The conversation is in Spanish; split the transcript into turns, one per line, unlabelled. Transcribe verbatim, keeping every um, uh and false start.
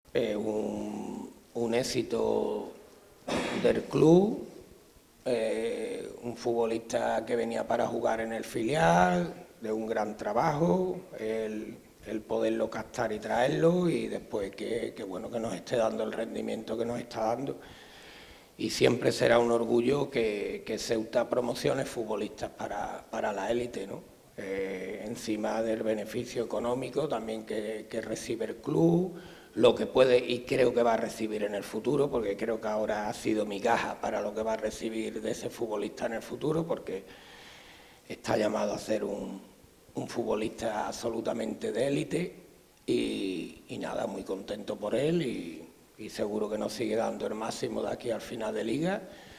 eh, un, un éxito del club, eh, un futbolista que venía para jugar en el filial, de un gran trabajo, el, el poderlo captar y traerlo y después que, que, bueno, que nos esté dando el rendimiento que nos está dando. Y siempre será un orgullo que, que Ceuta promocione futbolistas para, para la élite, ¿no? Eh, encima del beneficio económico también que, que recibe el club, lo que puede y creo que va a recibir en el futuro, porque creo que ahora ha sido migaja para lo que va a recibir de ese futbolista en el futuro, porque está llamado a ser un, un futbolista absolutamente de élite y, y nada, muy contento por él y, y seguro que nos sigue dando el máximo de aquí al final de liga